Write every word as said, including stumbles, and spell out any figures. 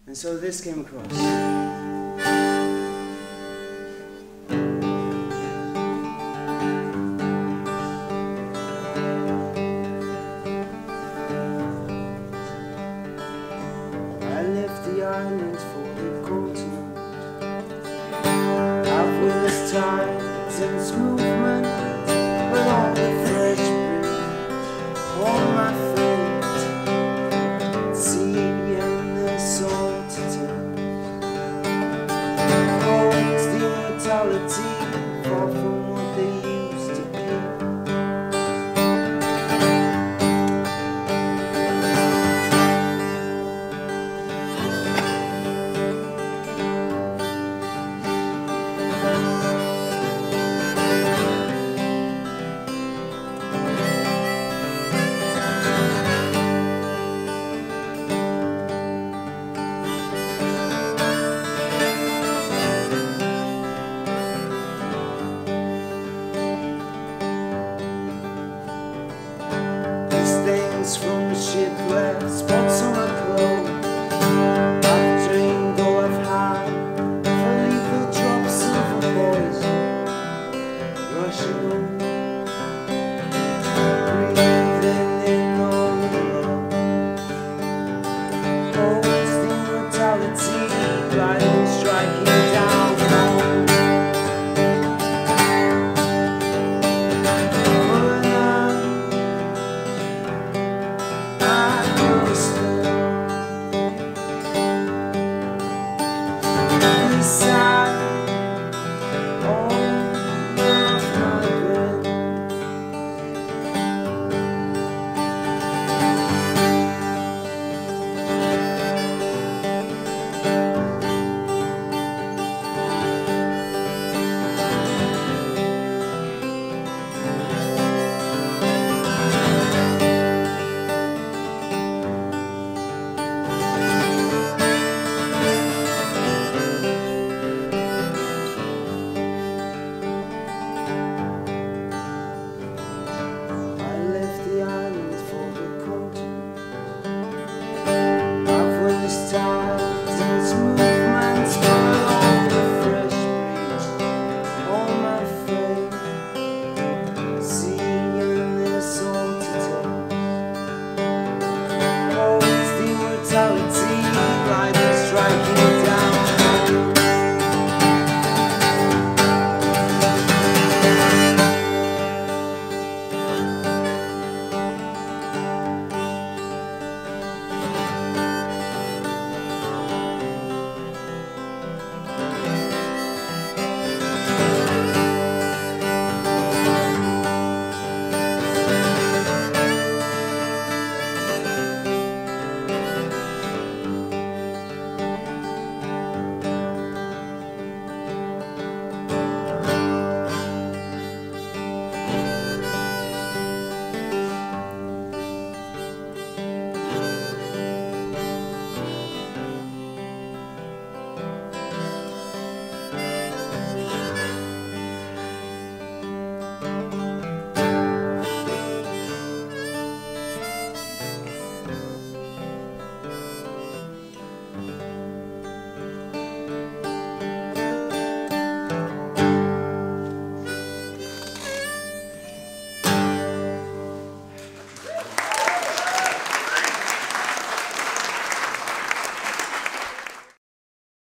And so this came across. I left the islands for the continent. I've witnessed tides and its movement, but all the fresh breeze on my feet. Sea and the salt to tell. Holds the immortality far from what they used to be. From the ship left spots on my clothes. I've dreamed all I've had for lethal drops of poison rushing on, breathing in all the love. Holds the immortality, gliding, striking down home.